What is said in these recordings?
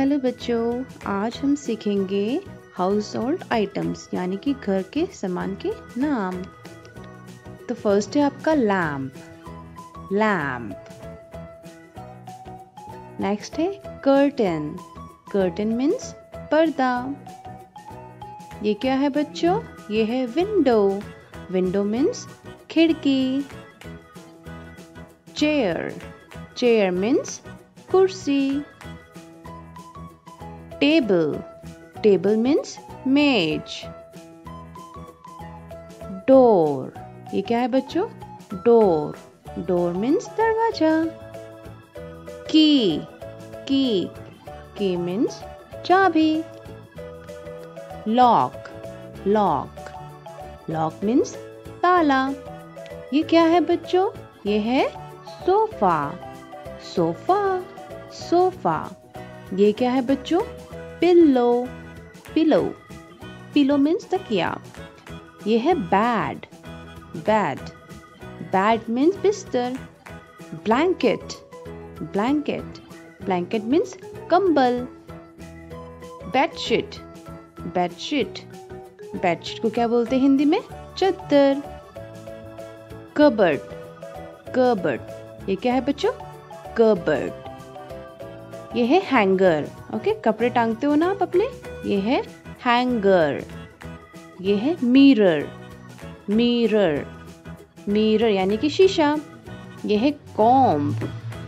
Hello बच्चों, आज हम सीखेंगे हाउस होल्ड आइटम्स यानी कि घर के सामान के नाम। तो फर्स्ट है आपका लैम्प। नेक्स्ट है कर्टन। कर्टन मीन्स पर्दा। ये क्या है बच्चों? ये है विंडो। विंडो मीन्स खिड़की। चेयर मीन्स कुर्सी। टेबल मीन्स मेज। डोर, ये क्या है बच्चों? डोर मीन्स दरवाजा। की मीन्स चाबी। लॉक मीन्स ताला। ये क्या है बच्चों? ये है सोफा। ये क्या है बच्चों? पिलो मीन्स तकिया। ये है बैड मीन्स बिस्तर। ब्लैंकेट मीन्स कंबल। बेडशीट को क्या बोलते हैं हिंदी में? चद्दर। कबर्ड, ये क्या है बच्चों? कबर्ड। ये है हैंगर। ओके, कपड़े टांगते हो ना आप अपने, ये है हैंगर। ये है मिरर यानी कि शीशा। ये है कॉम्ब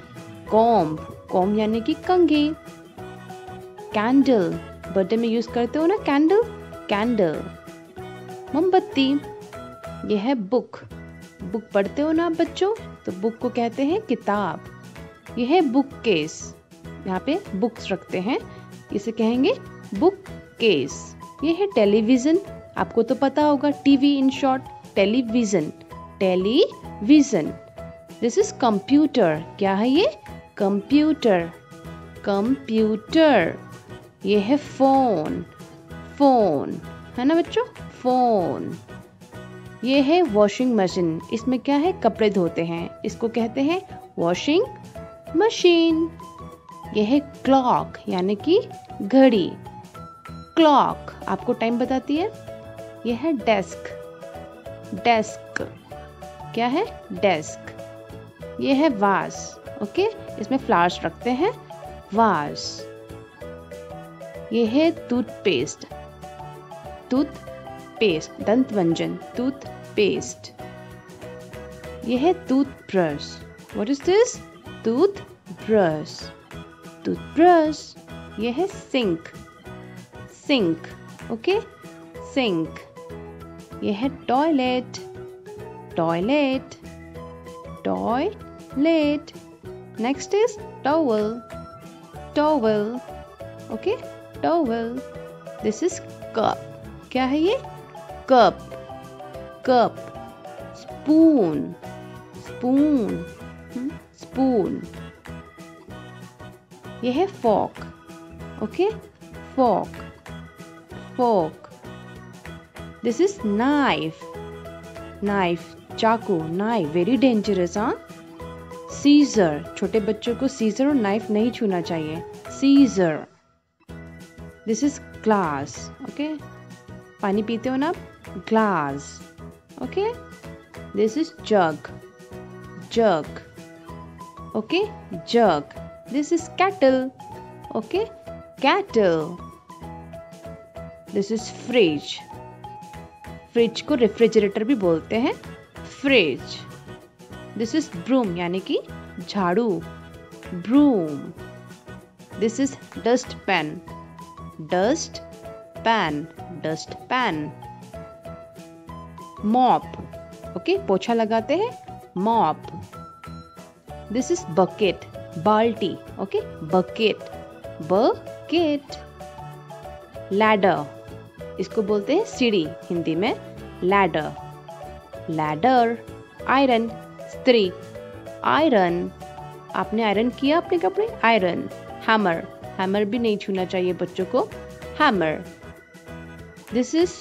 यानी कि कंघी। कैंडल, बर्थडे में यूज करते हो ना कैंडल। मोमबत्ती। ये है बुक पढ़ते हो ना आप बच्चों, तो बुक को कहते हैं किताब। ये है बुक केस, यहाँ पे बुक्स रखते हैं, इसे कहेंगे बुक केस। ये है टेलीविजन, आपको तो पता होगा, TV in short, television. This is computer, क्या है ये? कंप्यूटर। ये है फोन है ना बच्चों? फोन। ये है वॉशिंग मशीन, इसमें क्या है? कपड़े धोते हैं, इसको कहते हैं वॉशिंग मशीन। यह है क्लॉक यानी कि घड़ी। क्लॉक आपको टाइम बताती है। यह है डेस्क, क्या है? डेस्क। यह है वास, ओके, इसमें फ्लावर्स रखते हैं, वास। यह है टूथपेस्ट, दंत मंजन, टूथपेस्ट। यह है toothbrush. What is this? Toothbrush. यह है सिंक, ओके, सिंक। यह है toilet. Next is towel, okay, towel. This is cup, क्या है ये? कप। स्पून। यह है fork, okay, fork. This is knife, चाकू, नाइफ, वेरी डेंजरस। हाँ। सीजर, छोटे बच्चों को सीजर और नाइफ नहीं छूना चाहिए, scissor. This is glass, okay, पानी पीते हो ना आप, glass, okay. This is jug, okay, jug. This is kettle, okay, kettle. This is fridge. Fridge को refrigerator भी बोलते हैं, fridge. This is broom यानी कि झाड़ू, broom. This is dustpan. Mop, okay, पोछा लगाते हैं, mop. This is bucket. बाल्टी, ओके, बकेट। लैडर, इसको बोलते हैं सीढ़ी हिंदी में, लैडर। आयरन, स्त्री, आयरन, आपने आयरन किया अपने कपड़े, आयरन। हैमर भी नहीं छूना चाहिए बच्चों को, hammer. This is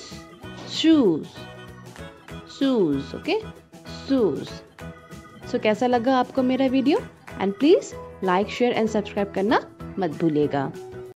shoes, okay, shoes. So कैसा लगा आपको मेरा video? And please like, share and subscribe करना मत भूलिएगा।